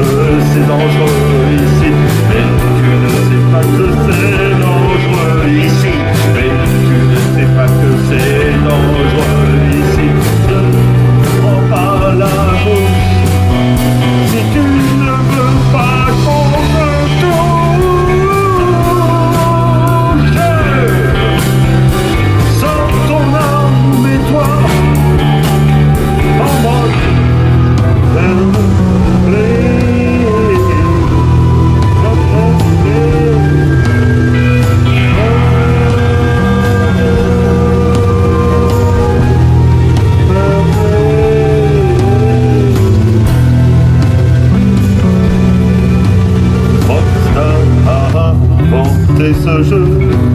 c'est dangereux ici, mais tu ne sais pas que c'est dangereux ici, mais tu ne sais pas que c'est dangereux ici. Ne prends pas la mouche si tu ne veux pas qu'on te touche. Sors ton arme et toi en mode Rockstar a inventé ce jeu.